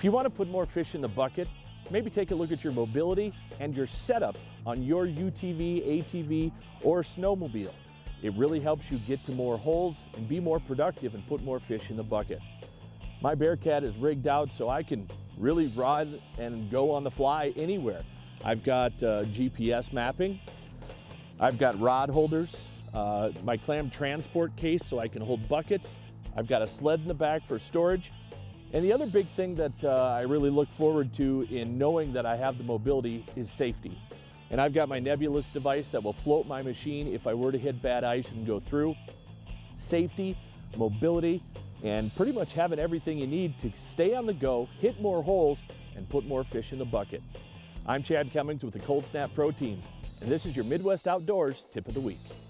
If you want to put more fish in the bucket, maybe take a look at your mobility and your setup on your UTV, ATV, or snowmobile. It really helps you get to more holes and be more productive and put more fish in the bucket. My Bearcat is rigged out so I can really run and go on the fly anywhere. I've got GPS mapping. I've got rod holders, my clam transport case so I can hold buckets. I've got a sled in the back for storage. And the other big thing that I really look forward to in knowing that I have the mobility is safety. And I've got my nebulous device that will float my machine if I were to hit bad ice and go through. Safety, mobility, and pretty much having everything you need to stay on the go, hit more holes, and put more fish in the bucket. I'm Chad Cummings with the Cold Snap Pro Team, and this is your Midwest Outdoors Tip of the Week.